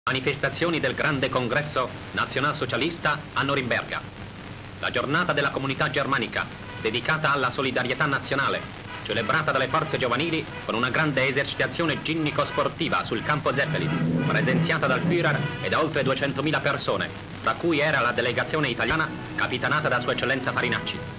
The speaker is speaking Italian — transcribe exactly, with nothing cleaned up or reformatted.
Manifestazioni del grande congresso nazionalsocialista a Norimberga. La giornata della comunità germanica, dedicata alla solidarietà nazionale, celebrata dalle forze giovanili con una grande esercitazione ginnico-sportiva sul campo Zeppelin, presenziata dal Führer e da oltre duecentomila persone, tra cui era la delegazione italiana capitanata da Sua Eccellenza Farinacci.